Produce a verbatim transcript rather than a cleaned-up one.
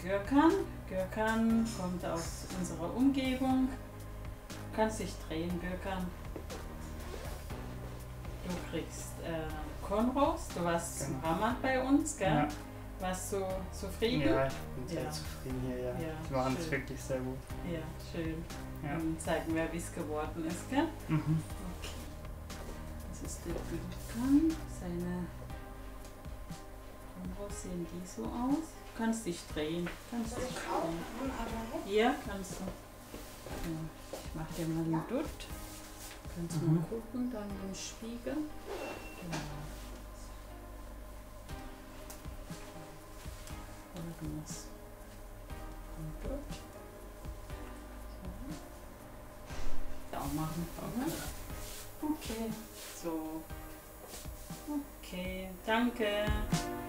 Gürkan. Gürkan kommt aus unserer Umgebung. Du kannst dich drehen, Gürkan. Du kriegst äh, Cornrows. Du warst Genau. ein paar Mal bei uns, gell? Ja. Warst du zufrieden? Ja, ich bin sehr Ja. zufrieden hier, ja. Ja, Sie machen es schön. wirklich sehr gut. Ja, schön. Ja. Dann zeigen wir, wie es geworden ist, gell? Mhm. Okay. Das ist der Gürkan. Seine Cornrows sehen die so aus. Du kannst dich drehen. Kannst dich drehen. Ja, kannst du. Ja. Ich mache dir mal einen Dutt. Kannst du Mhm. mal gucken, dann im Spiegel. Genau. Folgendes. Ein Dutt. So. Auch machen. Okay. Okay. So. Okay. Danke.